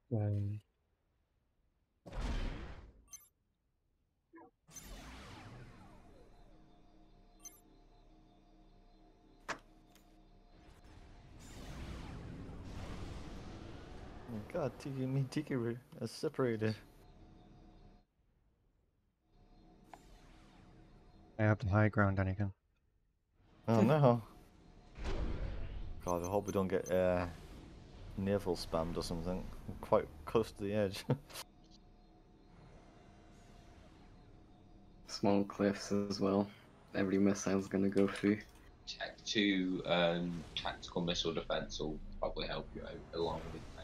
Um, Oh God, Tiki, me and Tiki were separated. I have the high ground, Anakin. Oh no. God, I hope we don't get naval spammed or something. I'm quite close to the edge. Small cliffs as well. Every missile's gonna go through. Tech 2 tactical missile defense will probably help you out along with Tech.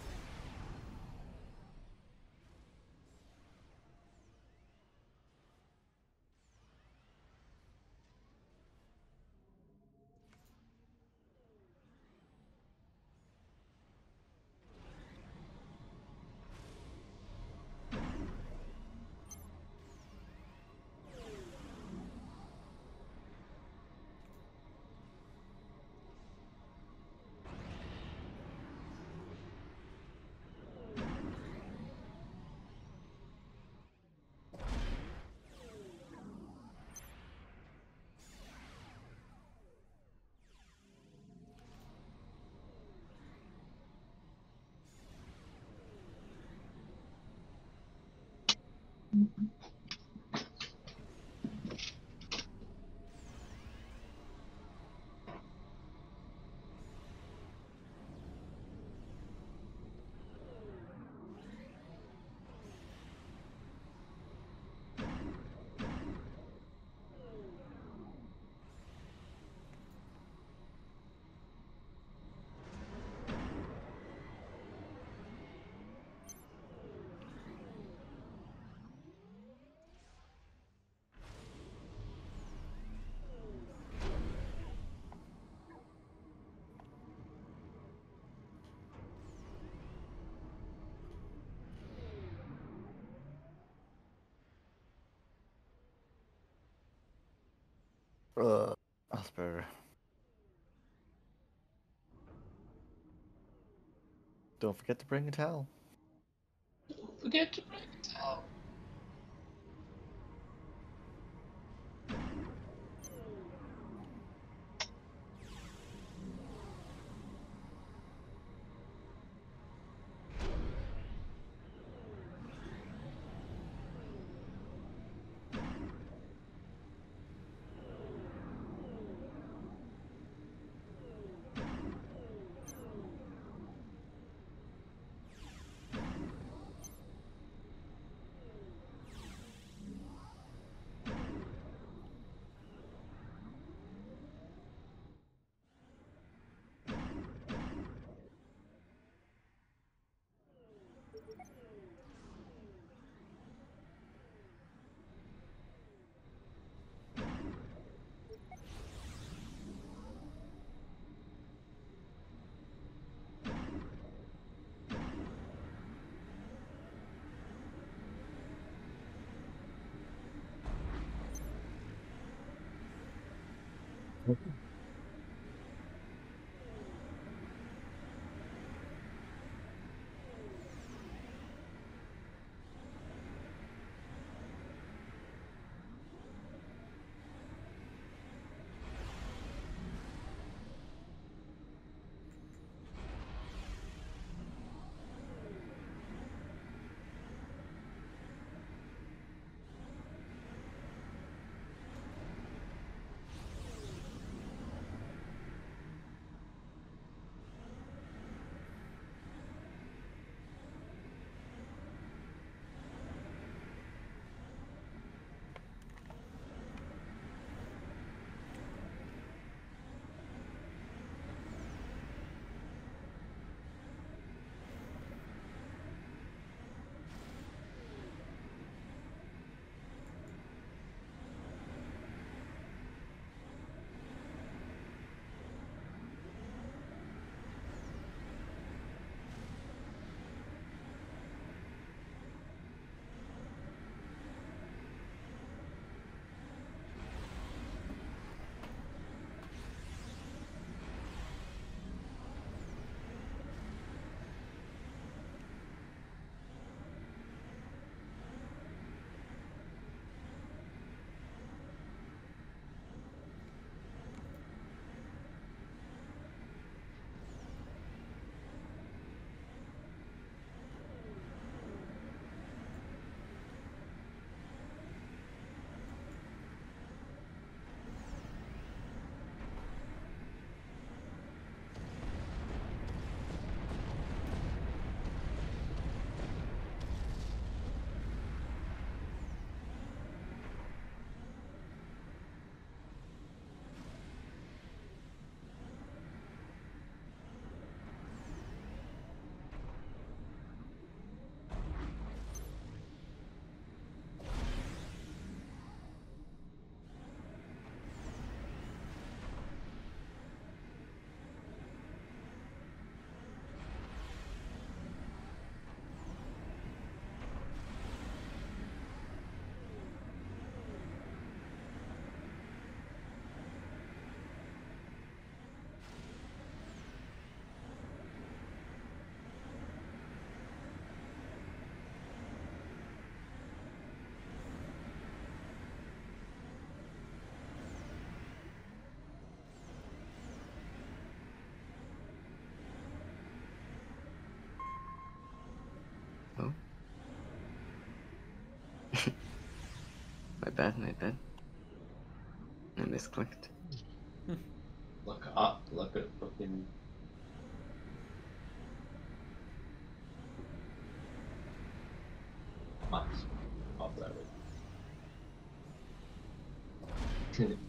That's better. Don't forget to bring a towel. Don't forget to break it out. My bad, my bad. I misclicked. Look up, look at fucking. Max. Oh, there we go.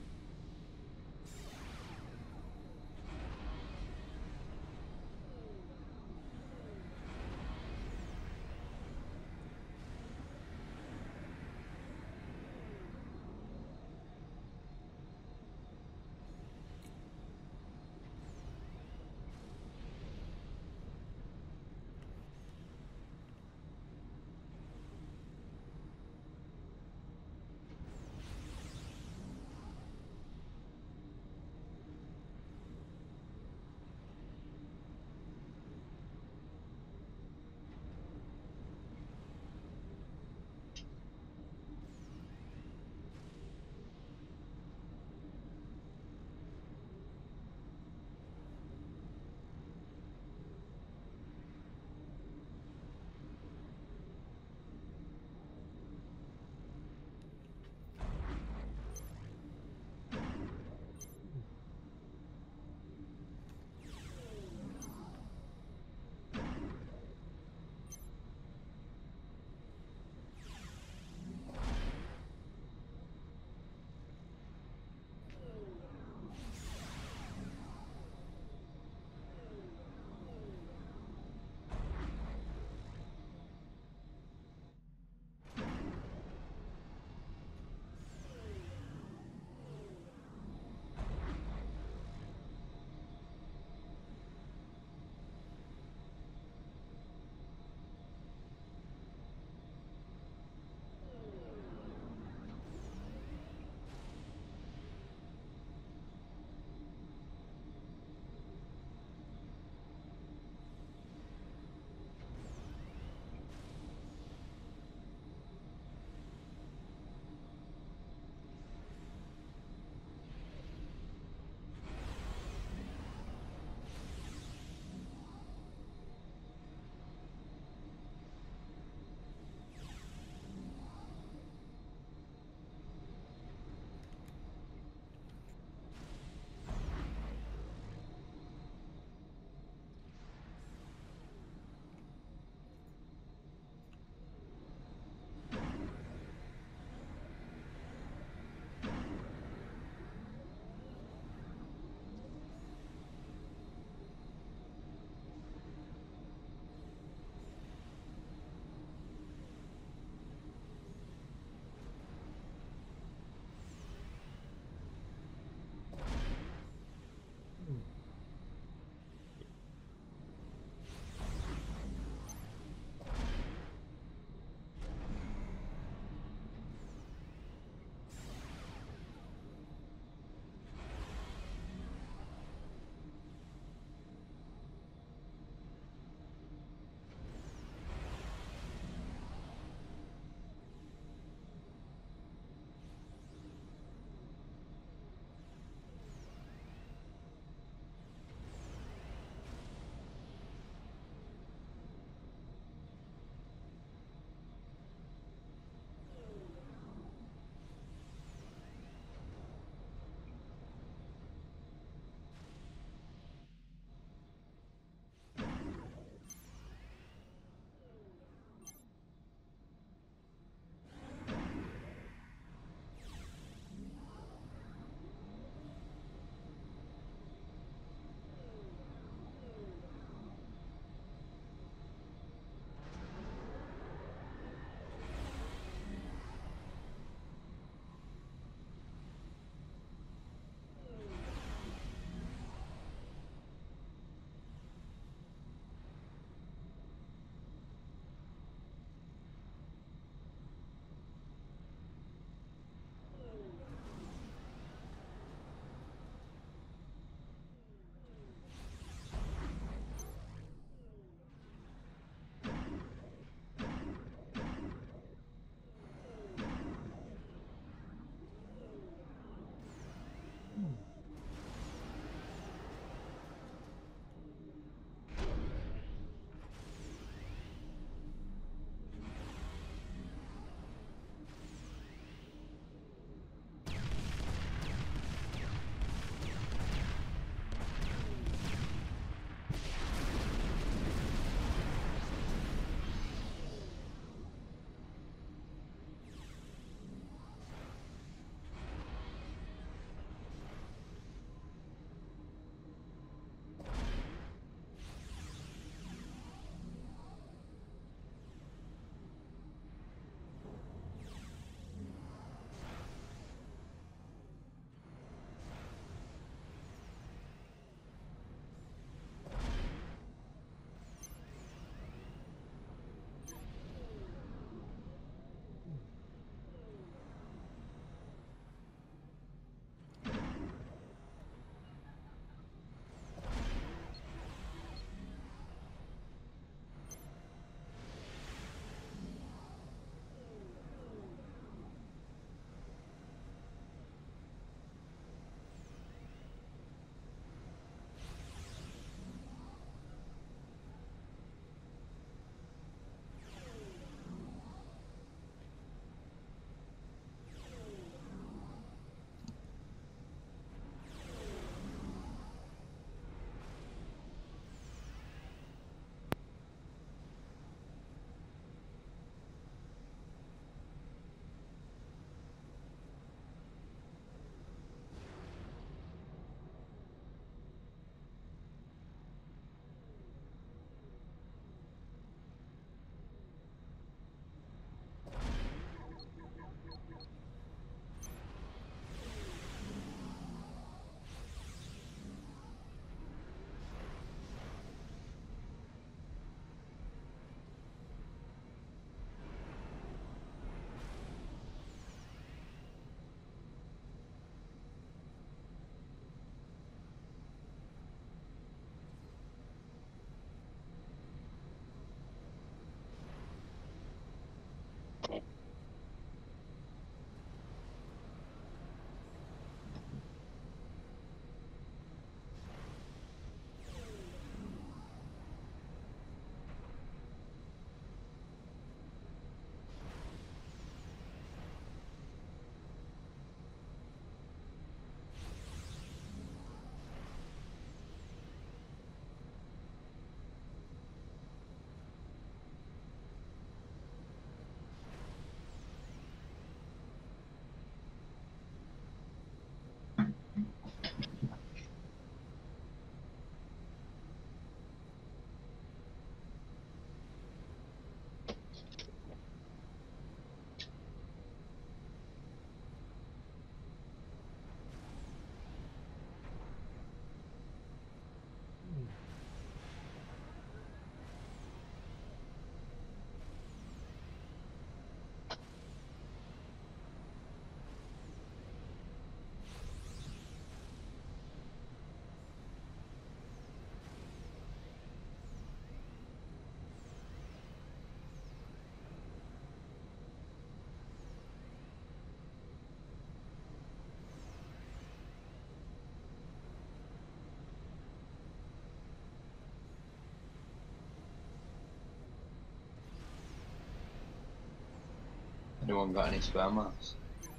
Anyone got any spare mass?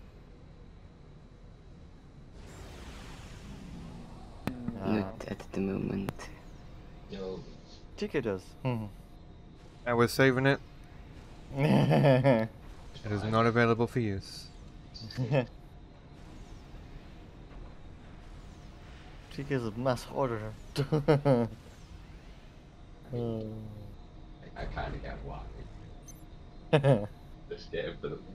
Not at the moment. Yo. TK does. I was saving it. It is not available for use. TK's a mass hoarder. I kind of get why. Just get it for the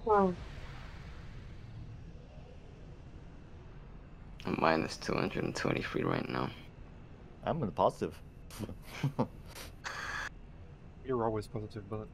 I'm minus 223 right now. I'm in the positive. You're always positive, Bullet.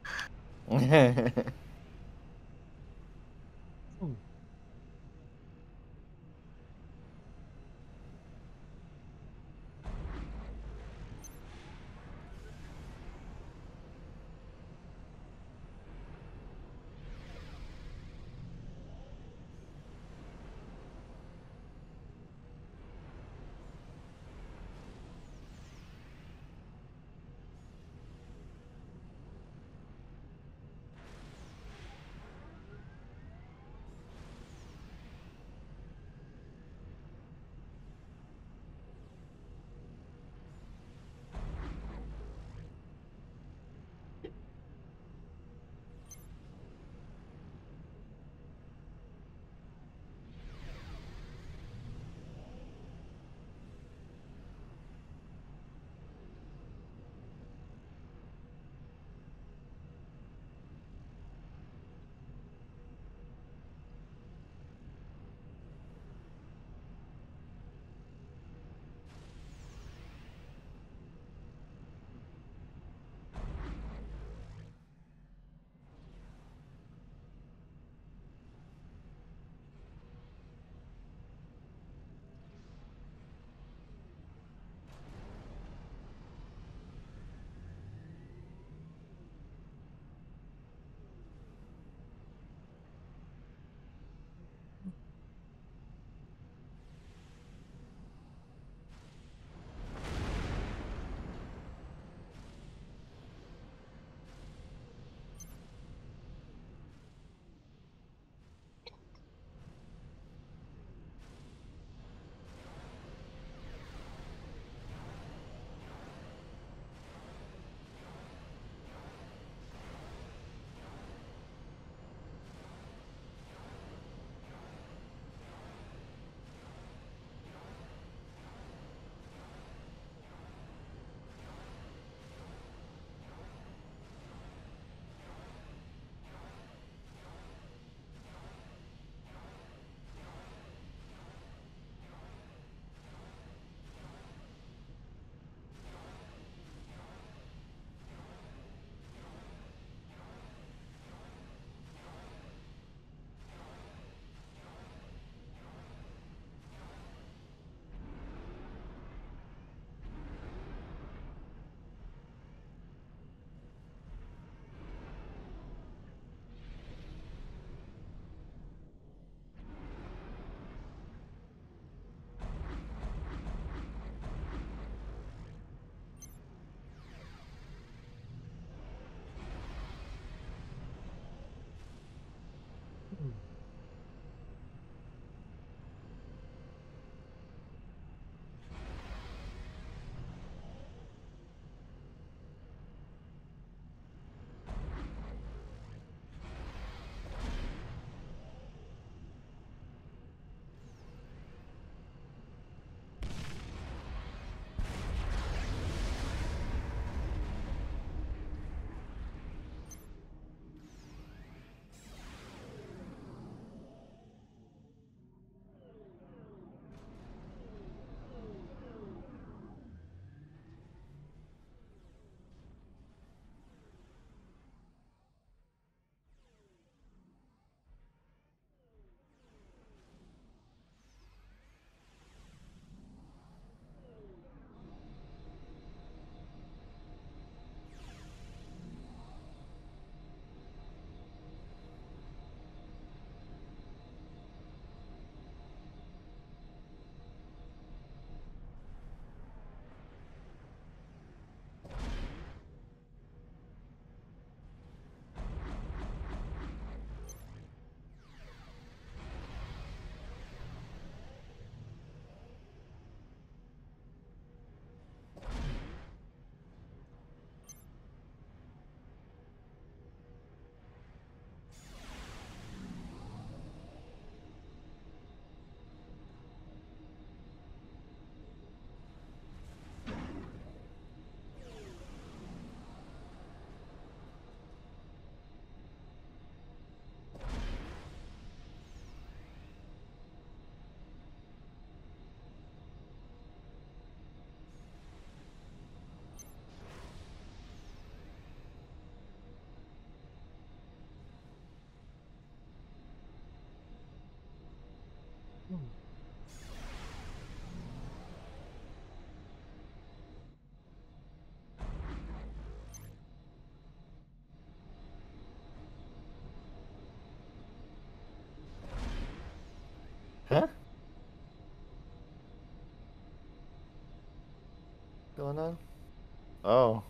Oh no. Oh.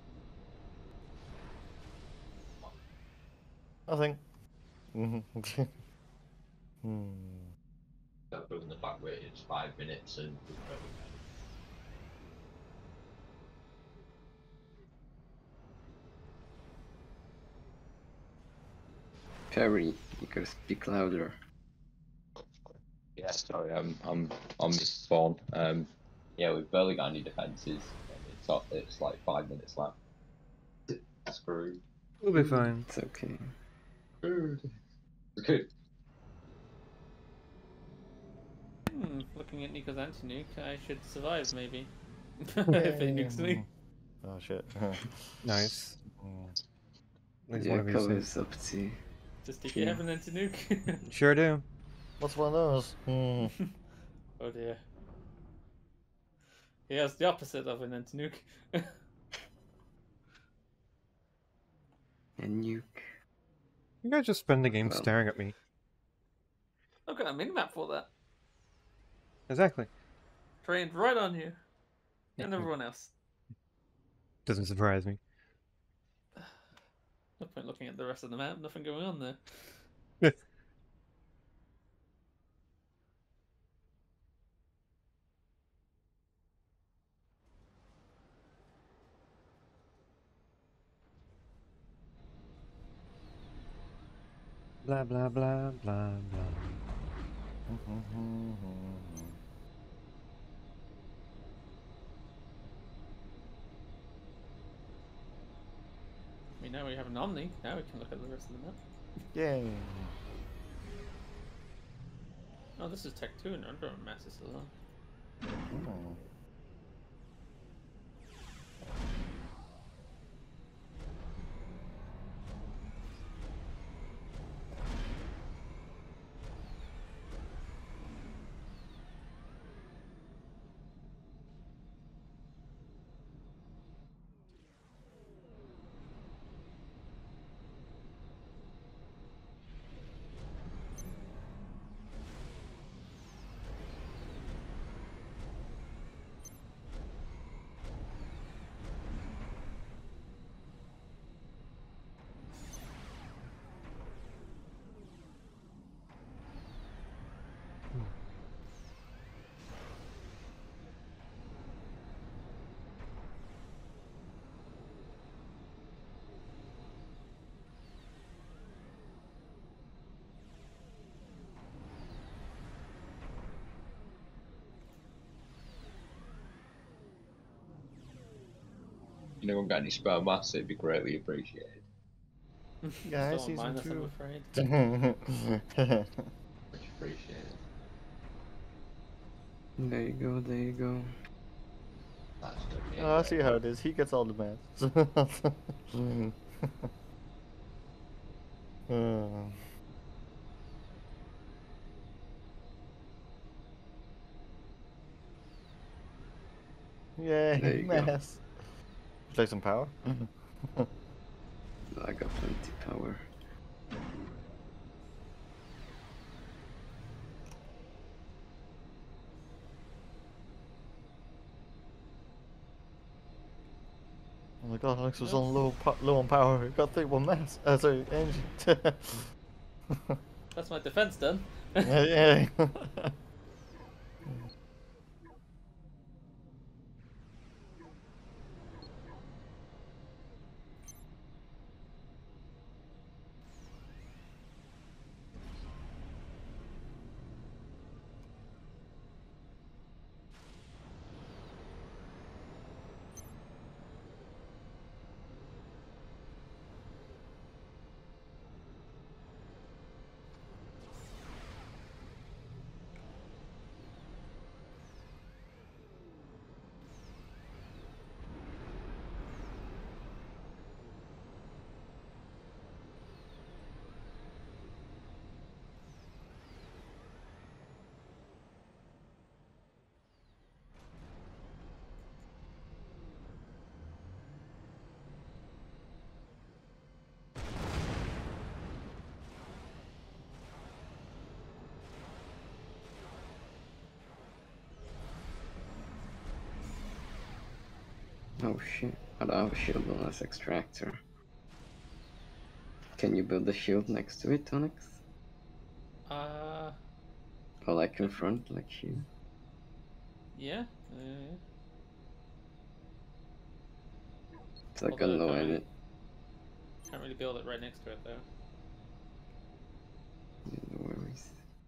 Nothing. Hmm. That given the fact that it's 5 minutes and we've got Perry, you gotta speak louder. yeah, sorry, I'm on this phone. Yeah, we've barely got any defences, and it's like 5 minutes left. Screw. We'll be fine. It's okay. Good. Looking at Nico's anti-nuke, I should survive maybe. If he nukes me. Oh shit. Nice. At least Yeah, one of you Cover's said. up to. Does DK have an anti-nuke? Sure do. What's one of those? Oh dear. He has the opposite of an anti-nuke. And nuke. You guys just spend the game Well. staring at me. I've got a minimap for that. Exactly. Trained right on you. And everyone else. Doesn't surprise me. No point looking at the rest of the map, nothing going on there. Blah blah blah blah blah. I mean, now we have an Omni, now we can look at the rest of the map. Yay. Oh, this is Tech 2 and under mass is still on. Hmm. You know, got any spare mass, it'd be greatly appreciated. Yeah, Still on season minus, 2. I'm afraid. Much appreciated. There you go, there you go. That's good. Oh, I see how it is. He gets all the mats. There Yay, you go. mess. Take some power. I got plenty power. Oh my god, Alex was on low on power. He got 31 mass. Sorry, engine. That's my defense done. Yeah. Oh shit. I don't have a shield on this extractor. Can you build a shield next to it, Onyx? Or like in front, like shield? Yeah. It's like Although I annoying. can't really build it right next to it though. No worries.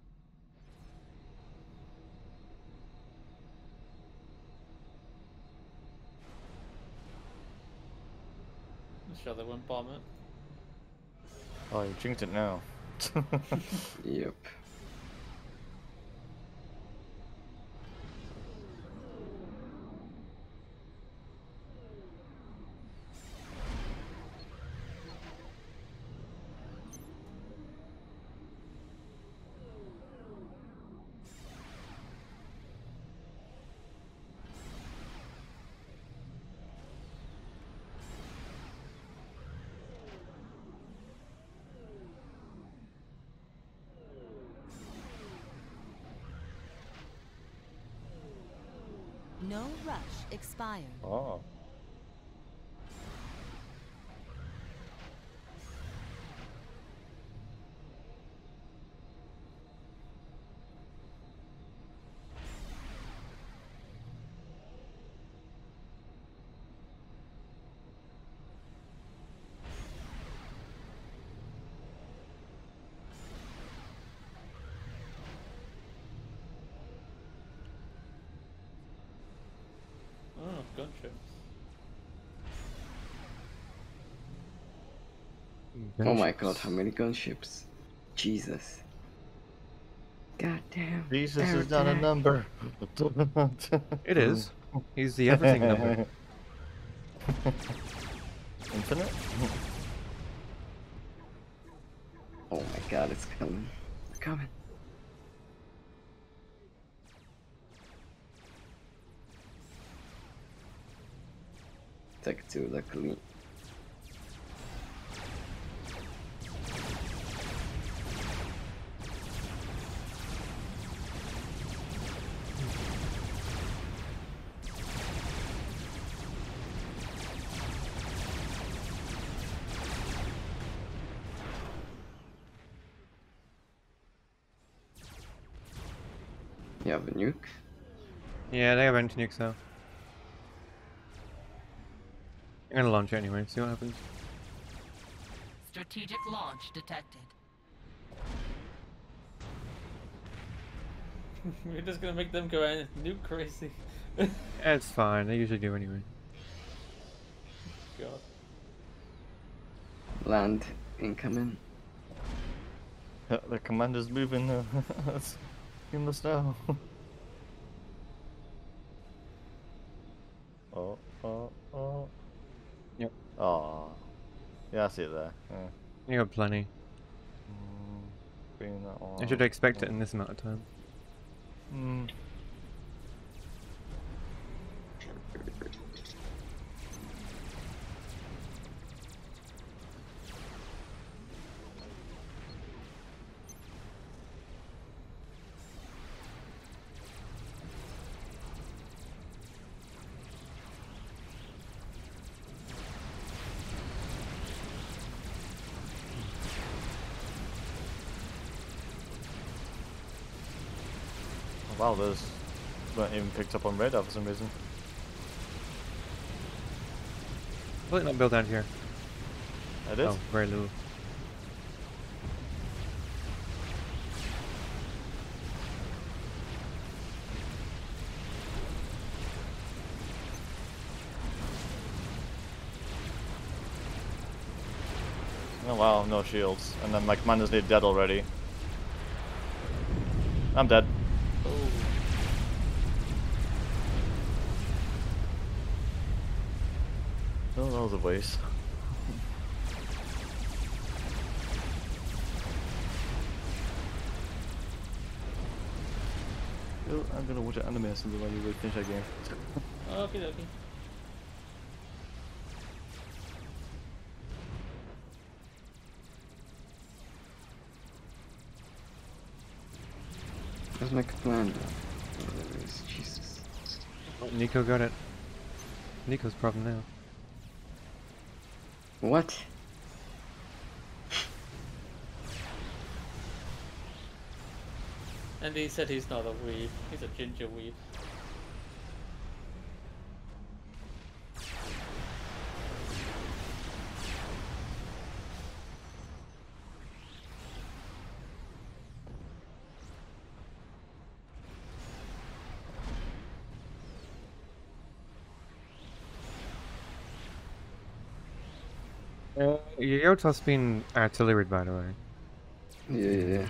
I'm sure they won't bomb it. Oh, you jinxed it now. Yep. No rush expired. Oh. Oh, gunships. Oh my god, how many gunships? Jesus. God damn. Jesus is not a number. It is. He's the everything number. Infinite? Oh my god, it's coming. It's coming. Take two, luckily. You have a nuke? Yeah, they have anti-nukes though. I'm gonna launch it anyway, see what happens. Strategic launch detected. We're just gonna make them go and nuke crazy. It's fine, they usually do anyway. God. Land incoming. The commander's moving in the snow. Oh. Yep. Oh. Yeah, I see it there. Yeah. You got plenty. Being that one. I should expect it in this amount of time. Wow, those weren't even picked up on radar for some reason. Will it not build down here? It is? Oh, very little. Oh wow, no shields. And then my commander's near dead already. I'm dead. Oh, that was a waste. Oh, I'm gonna watch an anime or something while you finish that game. Okay, okay. Where's my commander? Oh, there he is. Jesus. Oh, Nico got it. Nico's problem now. What? And he said he's not a weeb, he's a ginger weeb. Yoto's been artilleried, by the way. Yeah.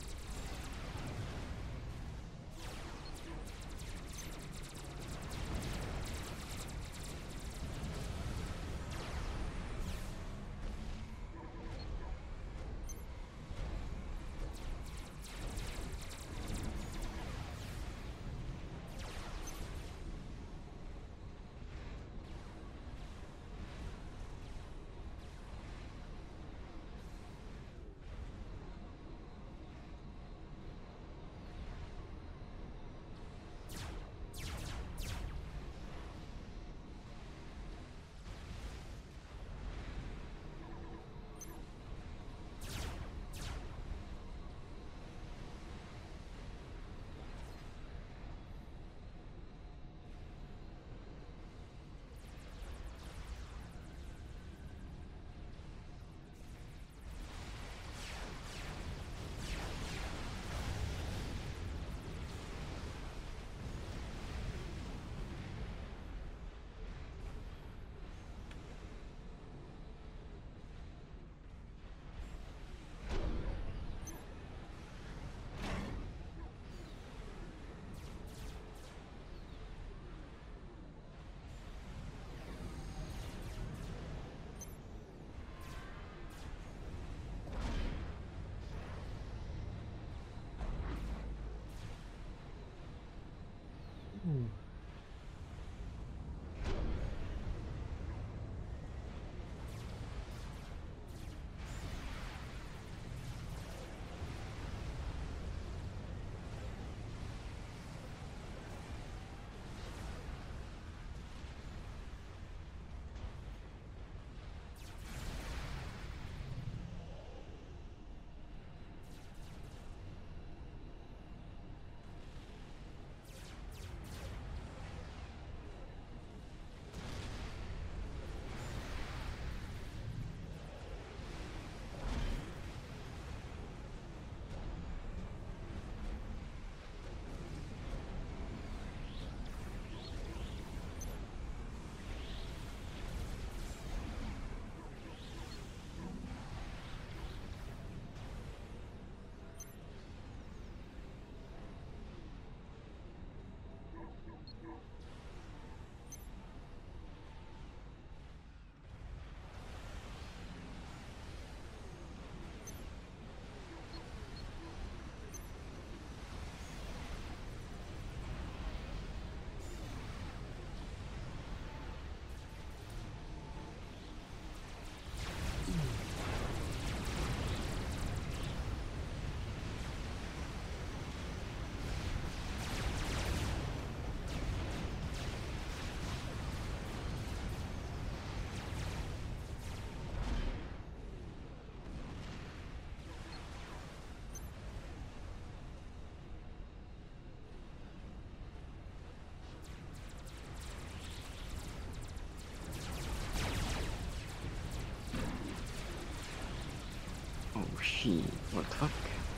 Oh shit, what the fuck?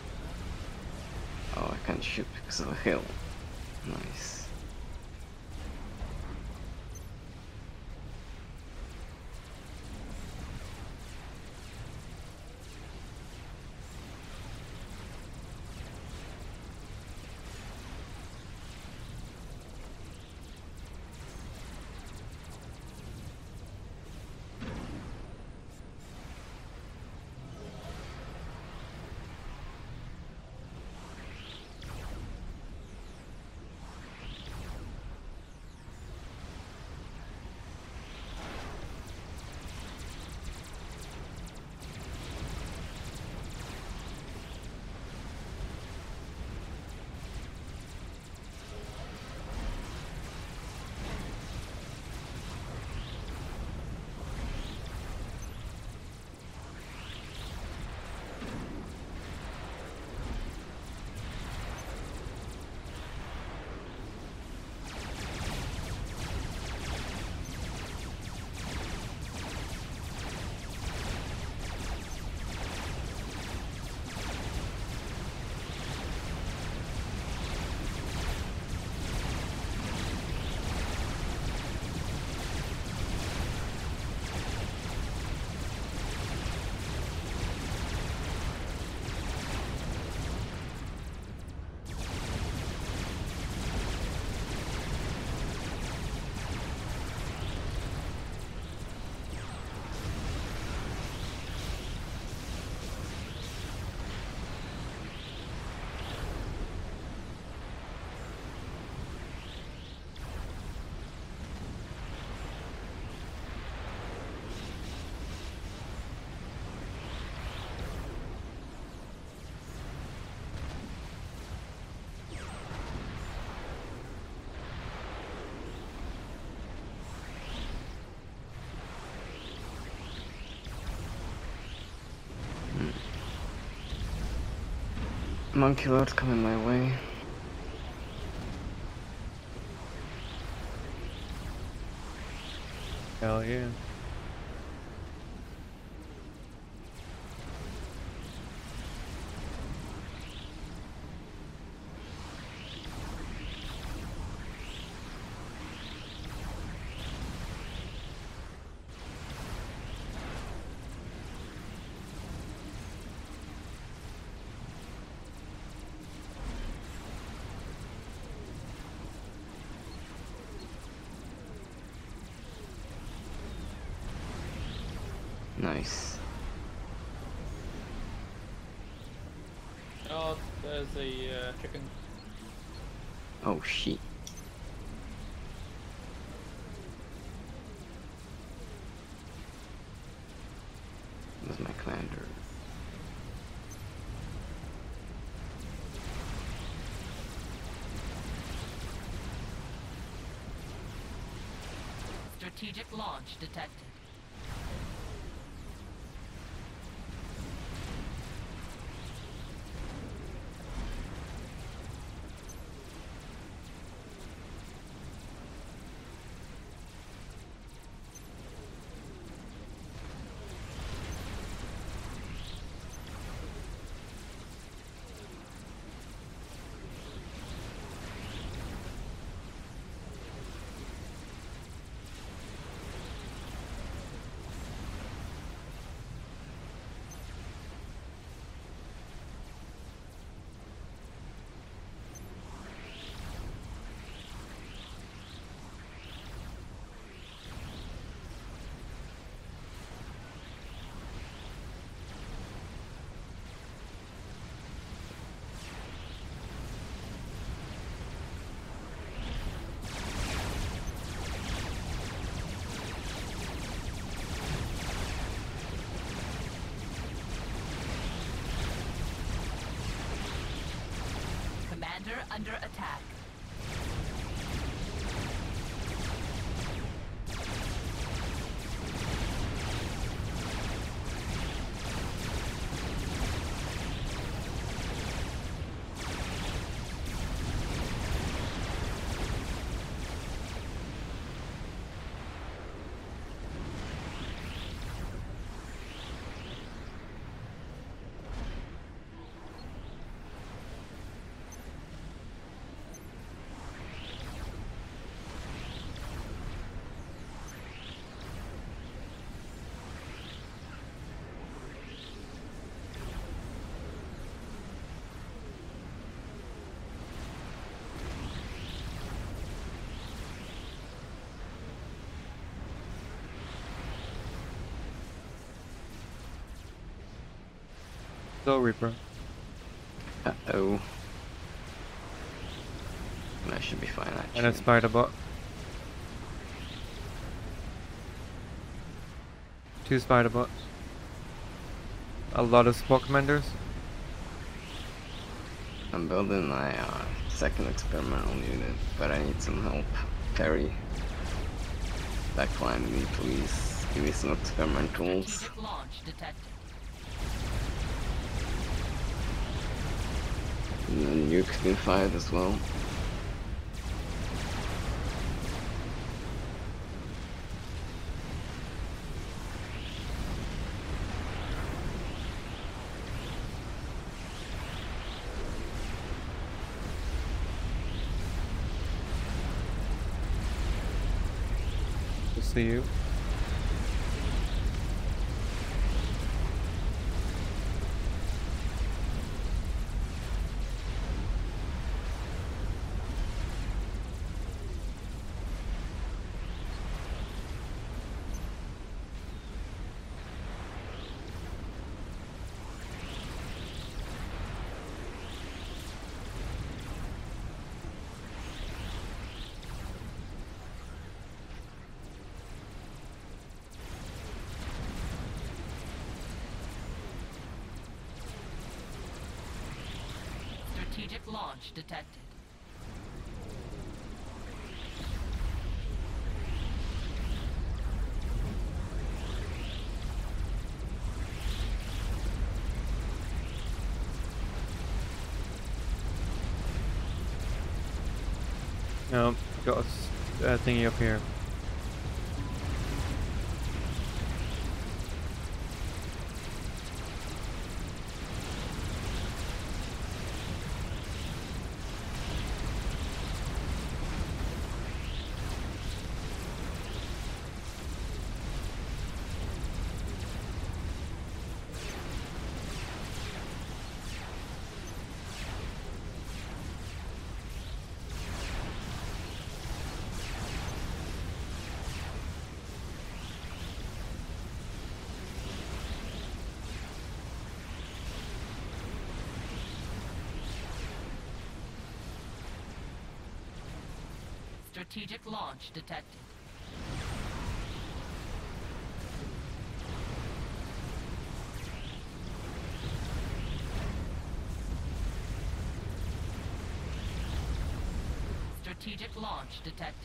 Oh, I can't shoot because of a hill. Nice. Monkey load's coming my way. Hell yeah. Nice. Oh, there's a chicken. Oh shit. Where's my commander? Strategic launch detected. Commander under attack. Go Reaper. Uh-oh. That should be fine, actually. And a spider bot. 2 spider bots. A lot of spot commanders. I'm building my second experimental unit, but I need some help. Perry, backline me, please. Give me some experimentals. Strategic launch detected. And then nukes being fired as well. To see you. Strategic launch detected. No, got a thingy up here. Strategic launch detected. Strategic launch detected.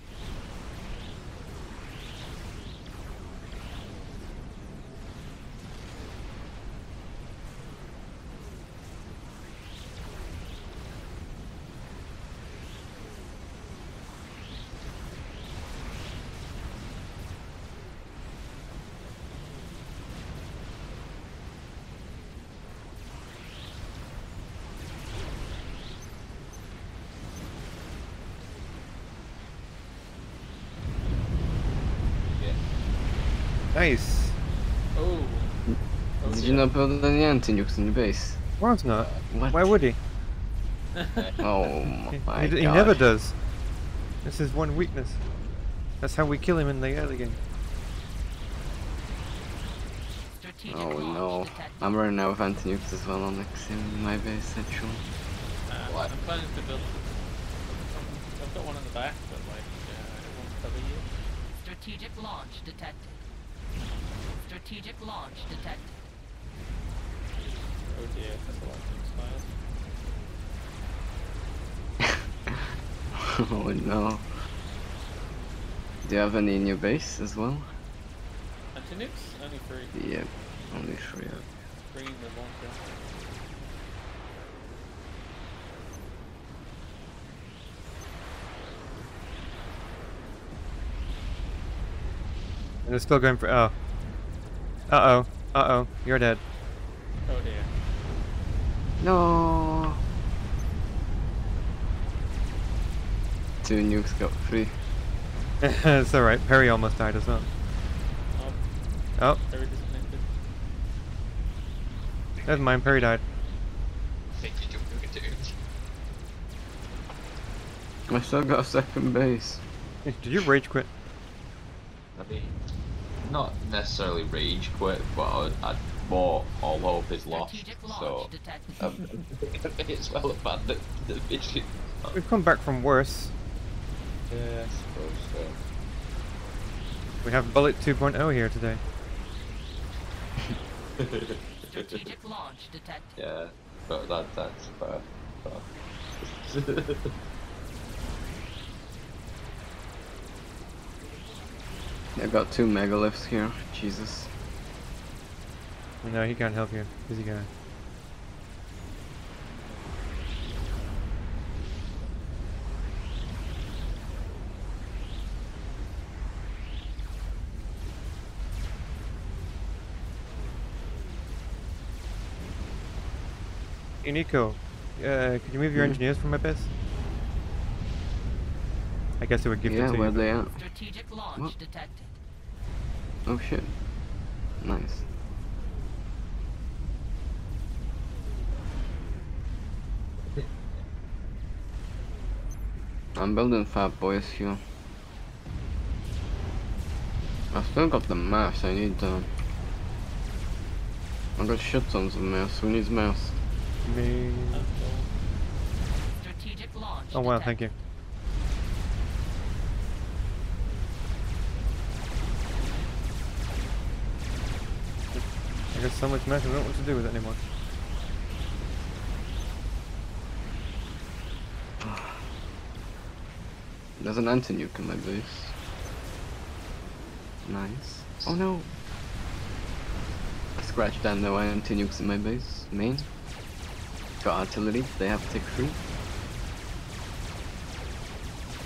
Nice. Oh. Oh, Did you not build any anti-nukes in your base? Of course not. What? Why would he? Oh my He god. never does. This is one weakness. That's how we kill him in the early game. Strategic Oh launch no. detected. I'm running out of anti-nukes as well on my base actually. What? I'm planning to build. I've got one in the back, but like, it won't cover you. Strategic launch detected. Strategic launch detected. Oh dear, that's a lot of expired. Oh no. Do you have any in your base as well? Anti-nukes? Only 3. Yep, only 3. Okay. 3 in the launcher. And they're still going for. Oh. Uh oh. Uh oh. You're dead. Oh dear. No. 2 nukes got 3. It's alright. Perry almost died as well. Oh, Oh, very disconnected. never mind. Perry died. I still got a second base. Did you rage quit? I mean, not necessarily rage quit, but I'd more all hope is lost. Strategic launch So detected. it's well abandoned the mission. We've come back from worse. Yeah, I suppose so. We have Bullet 2.0 here today. Strategic launch detected. Yeah, but that's fair. I got 2 megaliths here. Jesus. No, he can't help you. Busy guy. Hey Nico, could you move your engineers from my base? I guess it would give Yeah, it to where you. they at? Strategic launch What? detected. Oh shit. Nice. I'm building Fat Boys here. I've still got the mass, I need I got shit tons of mass. Who needs mass? Me. Strategic launch Oh wow, detected. thank you. I got so much mess, I don't know what to do with it anymore. There's an anti-nuke in my base. Nice. Oh no! I scratched down no anti-nukes in my base. Main. Got artillery, they have tick 3.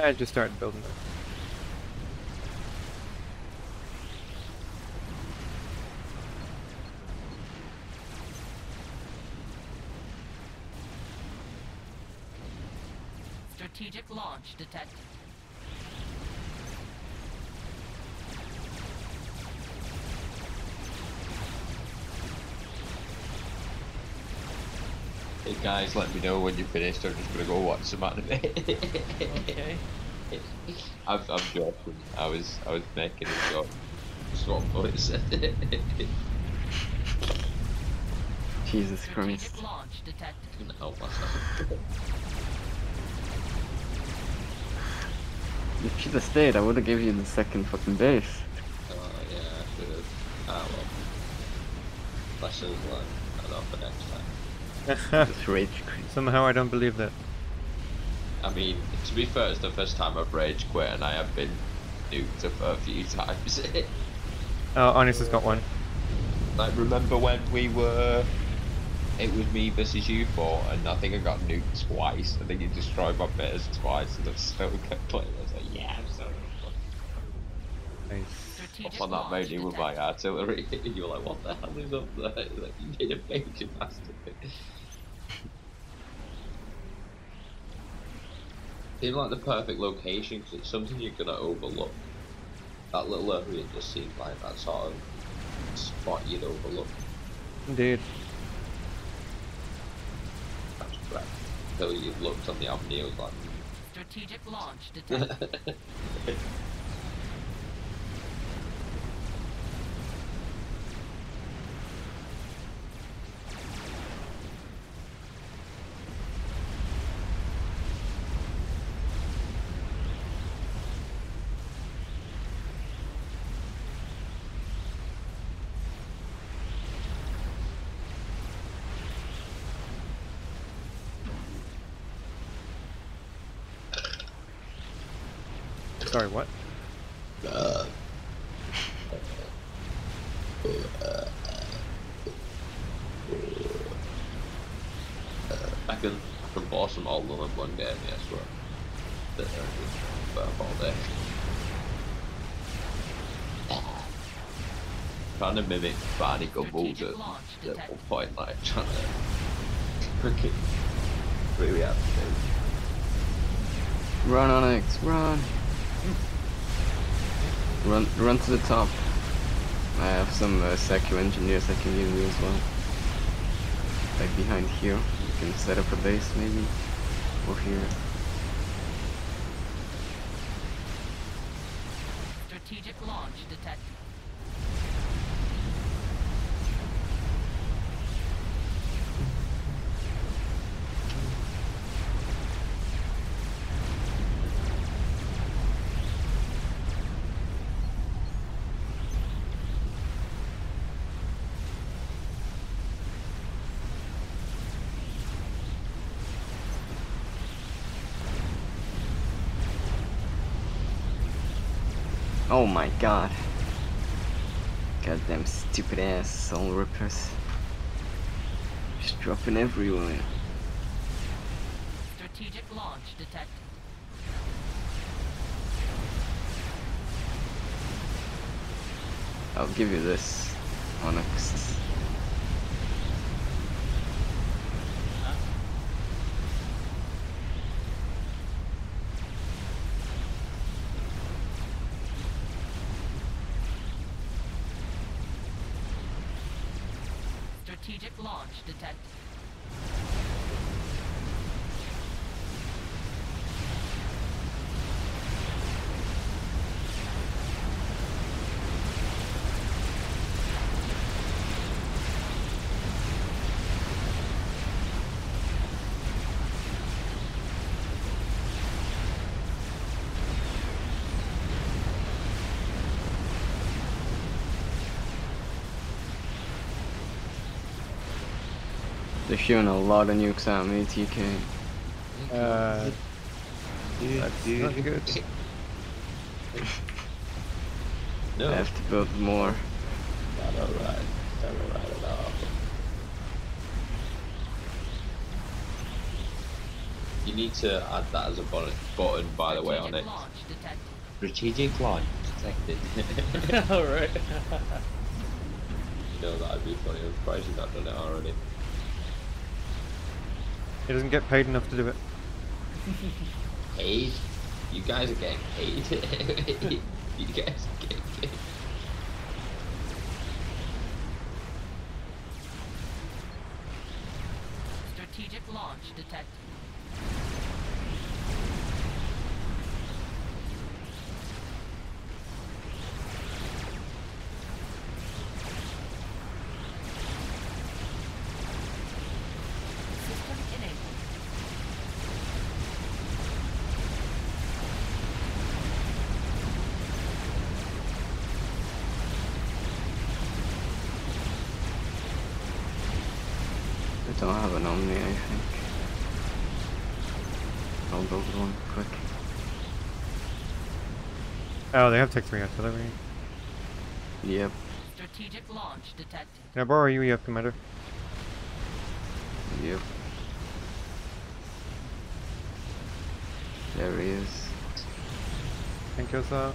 I just started building it. Strategic launch detected. Hey guys, let me know when you're finished. I'm just gonna go watch some anime. Okay. I'm joking. I was making a joke. Swap voice. Jesus Christ. Strategic launch detected. Couldn't help myself. You should have stayed. I would have given you the second fucking base. Oh yeah, I should have. Ah well. Lessons learned. I'll know for next time. Just rage quit. Somehow I don't believe that. I mean, to be fair, it's the first time I've rage quit, and I have been nuked a few times. Oh, Onyx has got one. Like, remember when we were? It was me versus you four, and I think I got nuked twice. I think you destroyed my base twice, and I still kept playing. I was like, yeah, I'm so Nice. Strategic up on that launch mainly with my detected. artillery. And you were like, what the hell is up there? Like, you did a major bastard. Seemed like the perfect location because it's something you're gonna overlook. That little area just seemed like that sort of spot you'd overlook. Indeed. That's correct. Until you looked on the avenue, it was like, Strategic launch detected. Sorry, what? I can boss them all in one game, yes, but all day. Trying to mimic Barney Gumballs at one point, like trying to freaking really have to Run, Onyx, run! Run to the top. I have some Secu engineers I can use as well. Like behind here. You can set up a base maybe. Or here. Strategic launch detected. Oh my god. Goddamn stupid ass soul rippers. Just dropping everywhere. Strategic launch detected. I'll give you this, Onyx. Strategic launch detected. They're shooting a lot of nukes at me, TK. That's not good. No, I have to build more. not alright. Not alright at all. You need to add that as a button, by the way, on it. Strategic launch detected. Strategic launch detected. Alright. You know, that'd be funny. I'm surprised you've not done it already. He doesn't get paid enough to do it. Paid? You guys are getting paid. You guys are getting paid. Strategic launch detected. System enabled. They don't have an Omni, I think. I'll build one quick. Oh, they have Tech 3 artillery. Yep. Strategic launch detected. Can I borrow UEF, Commander? Yep. There he is. Thank you, sir.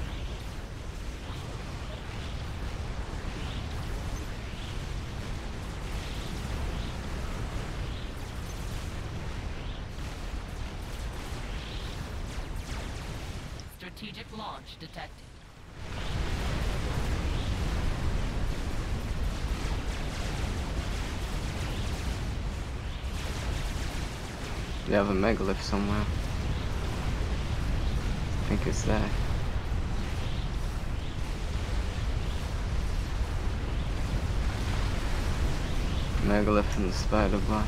Strategic launch detected. We have a megalith somewhere. I think it's there. Megalith and the spider bot.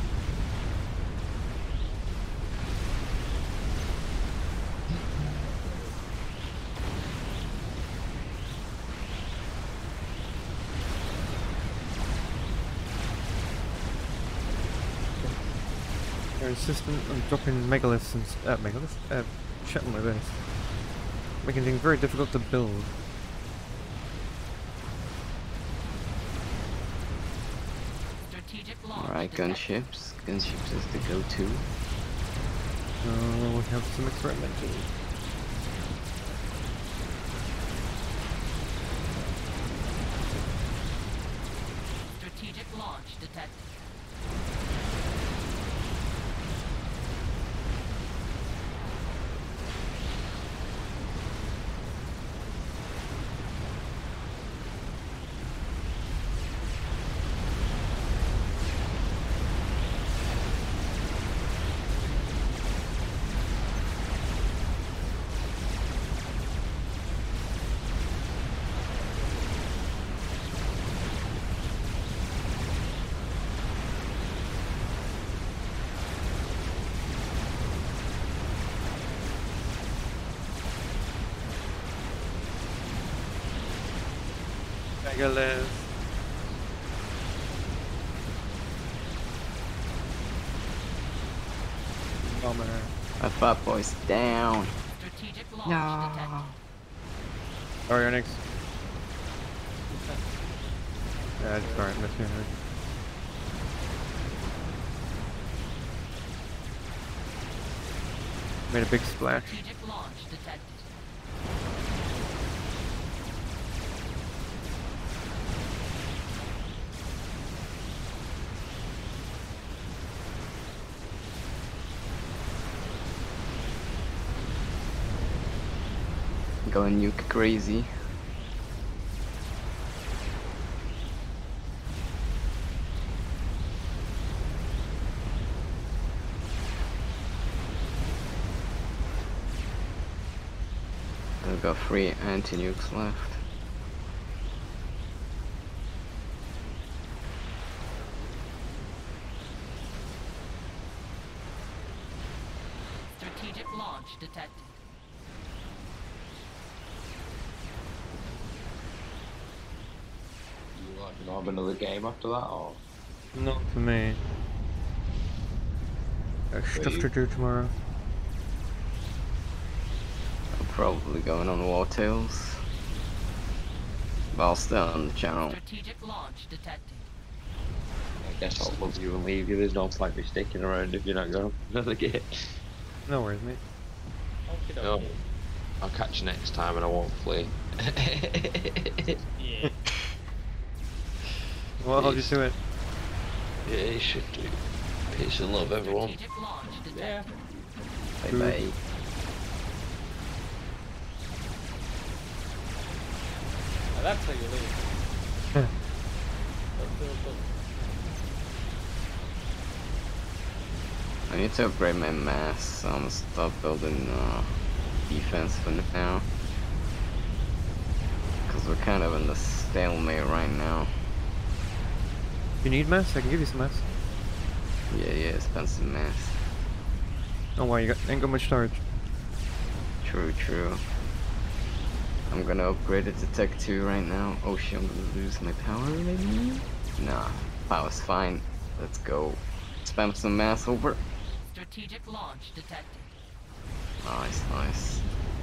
They're insistent on dropping megaliths and shit like this, making things very difficult to build. Strategic launch Alright, detected. gunships. Gunships is the go-to. We have some experimental. Strategic launch detected. Megalith. Bomber. My fat boy's down. Strategic launch detected. Sorry, Onyx. Yeah, it's alright, that's here. Made a big splash. Strategic launch detected. Going nuke crazy. I've got 3 anti-nukes left. Strategic launch detected. You like knob another game after that, or? Not for me. Got stuff to do tomorrow. I'm probably going on War Tales. But I'll stay on the channel. Strategic launch detected. guess I'll love you and leave you. There's no point me sticking around if you're not going to another game. No worries, mate. Okie No, dokie. I'll catch you next time and I won't flee. Yeah. Well, I'll just do it. Yeah, you should do. Peace and love, everyone. Strategic launch Yeah. detected. Bye bye. Now that's how you leave. I need to upgrade my mass, so I'm gonna stop building defense for now. Cause we're kind of in the stalemate right now. You need mass? I can give you some mass. Yeah, expensive mass. Oh wow, you ain't got much storage. True. I'm gonna upgrade it to Tech 2 right now. Oh shit, I'm gonna lose my power maybe? Nah, power's fine. Let's go. Spam some mass over. Strategic launch detected. Nice.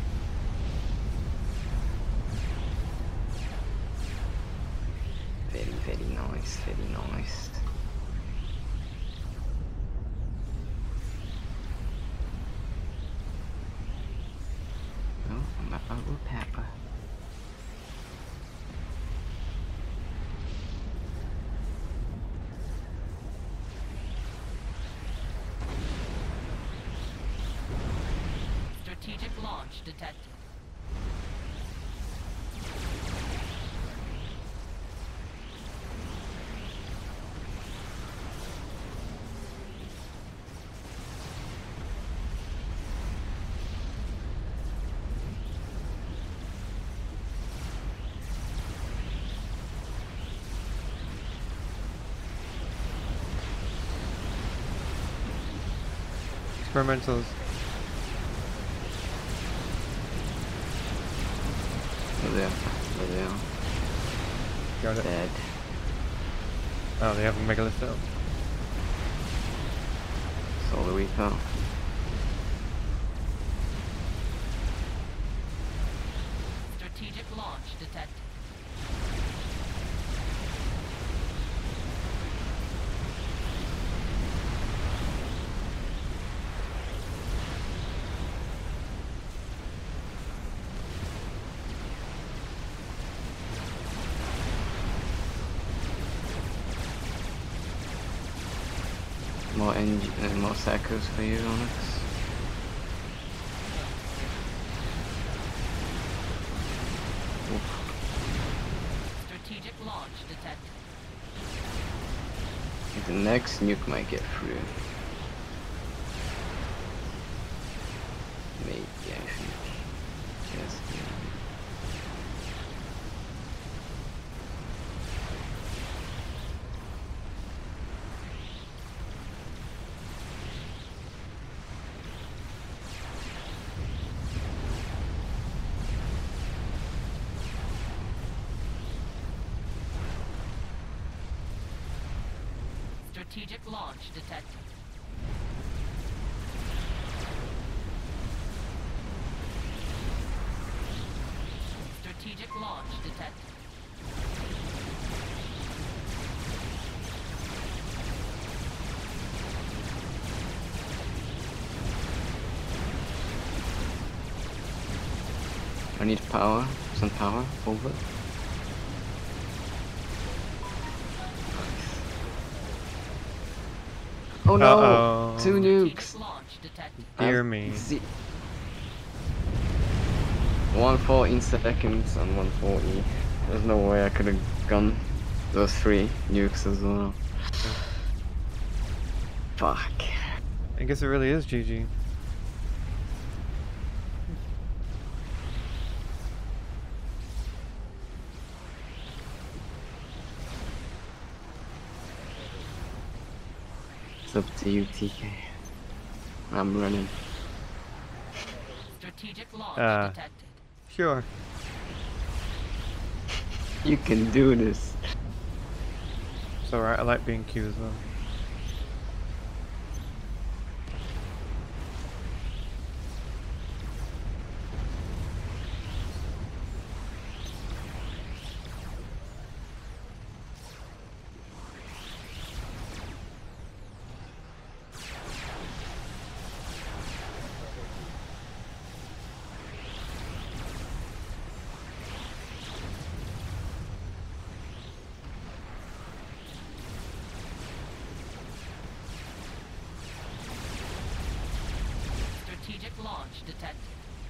Very nice. Oh, I'm about with Pepper. Strategic launch detected. Experimentals. Where they are. Got it. Dead. Oh, they have a megalith out. Solar Reaper. Strategic launch detected. More Sackers for you, Onyx. Strategic launch detected. The next nuke might get through. Maybe I think. Yes. Strategic launch detected. Strategic launch detected. I need power. Some power. Over. Oh no! Uh-oh. 2 nukes! Strategic launch detected. Dear me. 114 seconds and 140. There's no way I could have gone those 3 nukes as well. Fuck. I guess it really is GG. It's up to you, TK. I'm running. Strategic launch detected. Sure. You can do this. It's alright, I like being Q as well. Strategic launch detected.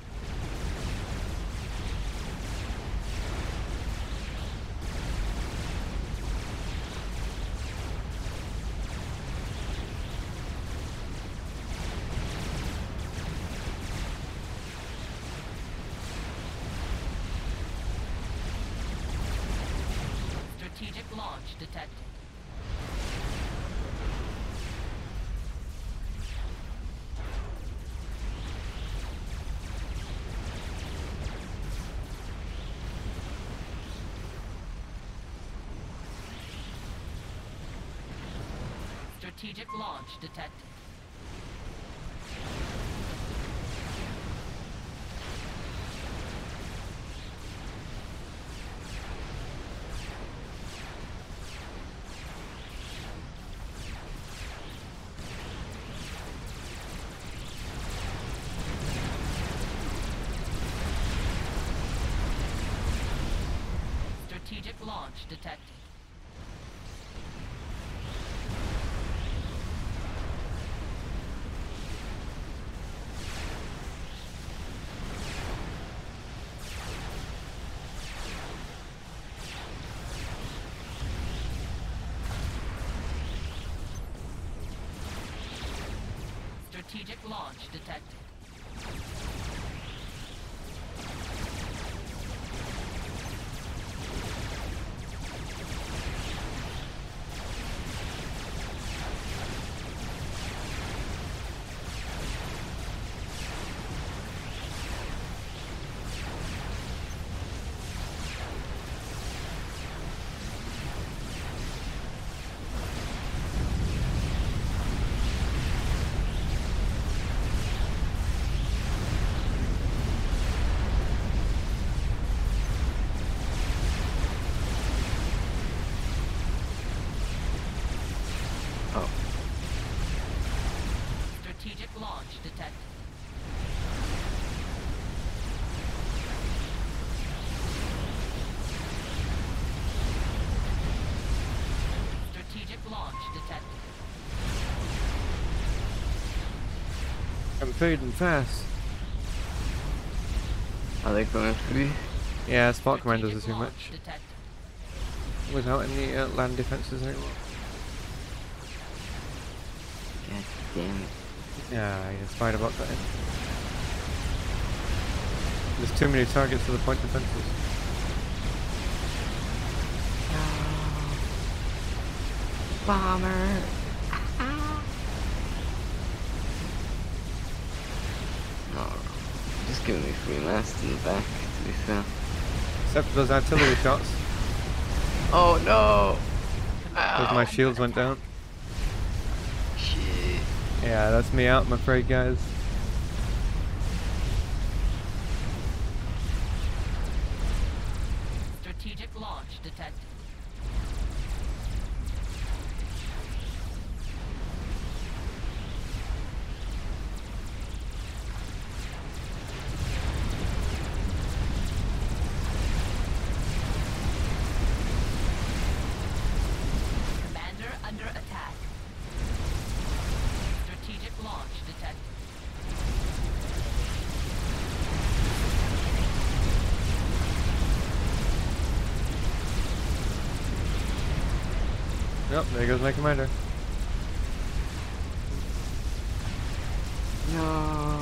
Strategic launch detected. Strategic launch detected. Strategic launch detected. Strategic launch detected. Oh, Strategic launch detected. Strategic launch detected. I'm fading fast. are they going through? Yeah, Spark Commandos are Strategic too launch much. detected. Without any land defenses anymore. God damn it. Yeah, you're fine about that. There's too many targets for the point defenses. Bomber. No, just giving me free mast in the back, to be fair. Except for those artillery shots, Oh no! because my shields went down. Shit. Yeah, that's me out, I'm afraid, guys. Strategic launch detected. Commander under attack. Strategic launch detected. Yep, there goes my commander. No.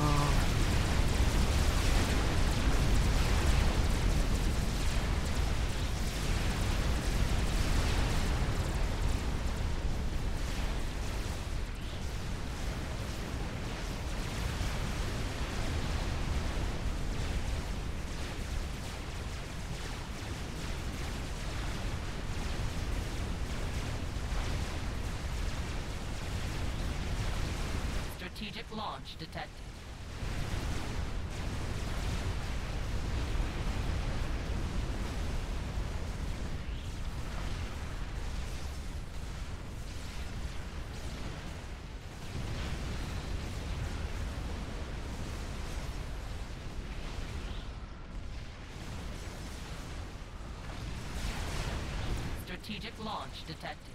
Strategic launch detected. Strategic launch detected.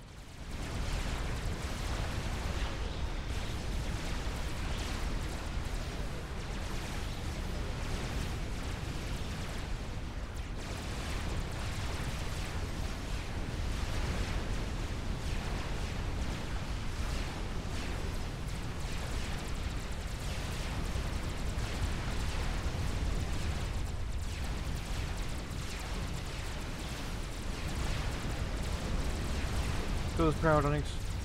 Feels proud, Onyx.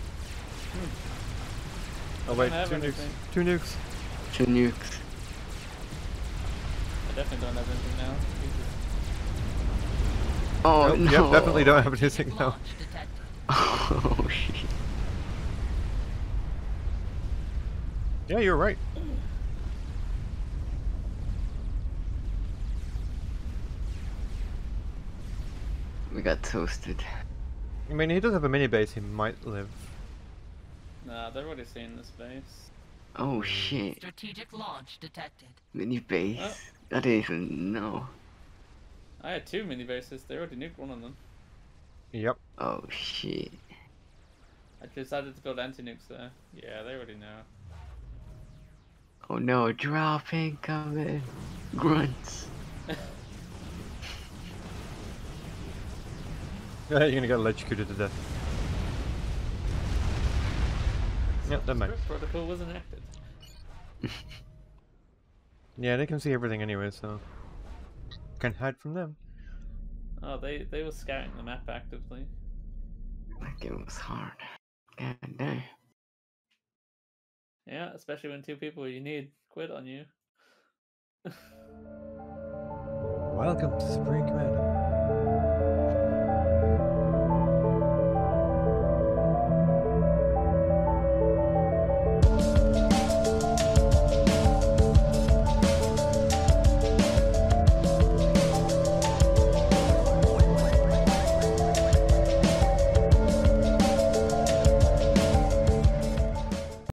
Oh wait, don't have 2 nukes. anything. 2 nukes. 2 nukes. I definitely don't have anything now. Jesus. Oh Nope, no! Yep, definitely don't have anything Strategic now. launch detected. Oh shit. Yeah, you're right. We got toasted. I mean, he does have a mini base. He might live. Nah, they're already seeing this base. Oh shit. Strategic launch detected. Mini base. Oh. I didn't even know. I had 2 mini bases. They already nuked one of them. Yep. Oh shit. I decided to build anti-nukes there. Yeah, they already know. Oh no, drop incoming. Grunts. You're gonna get electrocuted to death. Yep, never mind. Script protocol was enacted. Yeah, they can see everything anyway, so can't hide from them. Oh, they were scouting the map actively. That game was hard. God damn. Yeah, especially when 2 people you need quit on you. Welcome to Supreme Commander.